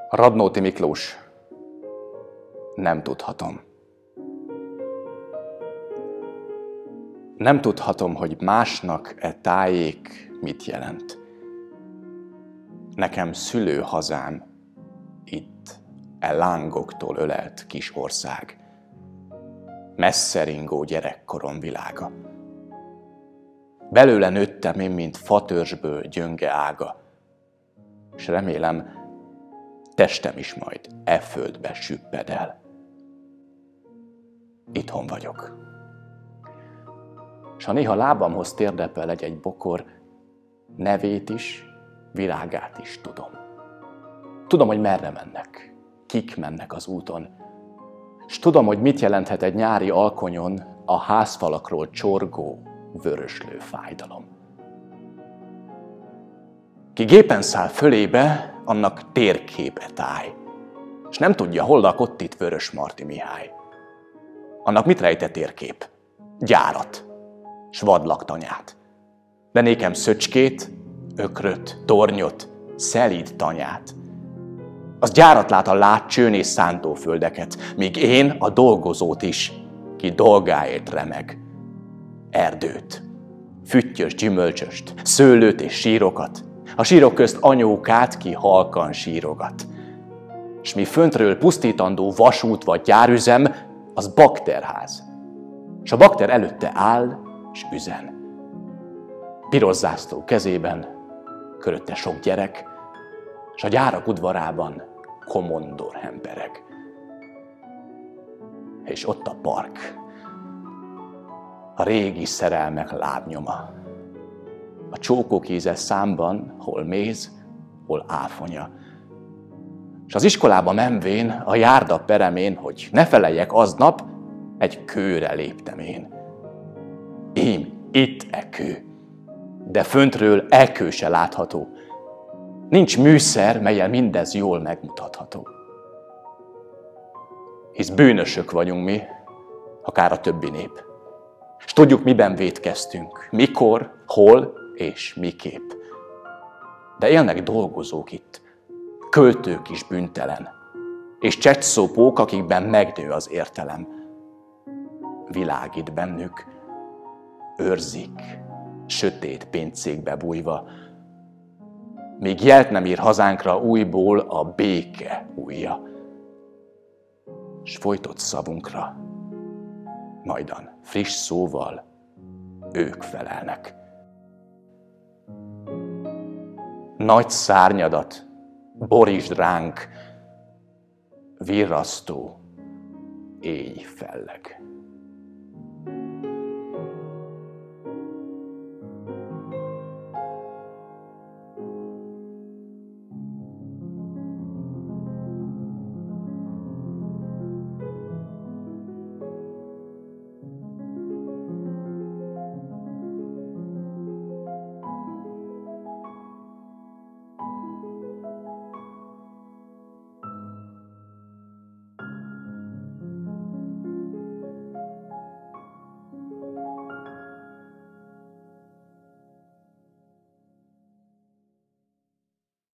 Radnóti Miklós, nem tudhatom. Nem tudhatom, hogy másnak e tájék mit jelent. Nekem szülőhazám itt, e lángoktól ölelt kis ország. Messzeringó gyerekkorom világa. Belőle nőttem én, mint fatörzsből gyönge ága, s remélem, testem is majd e földbe süpped el. Itthon vagyok. S ha néha lábamhoz térdepel egy bokor, nevét is, virágát is tudom. Tudom, hogy merre mennek, kik mennek az úton, s tudom, hogy mit jelenthet egy nyári alkonyon a házfalakról csorgó, vöröslő fájdalom. Ki gépen száll fölébe, annak térképe táj, s nem tudja, hol lakott itt Vörösmarty Mihály. Annak mit rejtett térkép? Gyárat, s vadlaktanyát. De nékem szöcskét, ökröt, tornyot, szelíd tanyát. Az gyárat lát a látcsőn és szántóföldeket, míg én a dolgozót is, ki dolgáért remeg. Erdőt, füttyös gyümölcsöst, szőlőt és sírokat, a sírok közt anyókát, ki halkan sírogat. S mi föntről pusztítandó vasút vagy gyárüzem, az bakterház. S a bakter előtte áll, s üzen. Piros zászló kezében, körötte sok gyerek, s a gyárak udvarában komondor hempereg. És ott a park, a régi szerelmek lábnyoma. A csókok íze számban, hol méz, hol áfonya. És az iskolába menvén, a járda peremén, hogy ne feleljek aznap, egy kőre léptem én. Ím, itt e kő, de föntről e kő se látható. Nincs műszer, mellyel mindez jól megmutatható. Hisz bűnösök vagyunk mi, akár a többi nép. És tudjuk, miben vétkeztünk, mikor, hol és miképp. De élnek dolgozók itt, költők is bűntelen, és cseccszópók, akikben megnő az értelem. Világít bennük, őrzik, sötét péncékbe bújva, míg jelt nem ír hazánkra újból a béke ujja. S folytott szavunkra, majdan friss szóval ők felelnek. Nagy szárnyadat borítsd ránk, virrasztó éj felleg.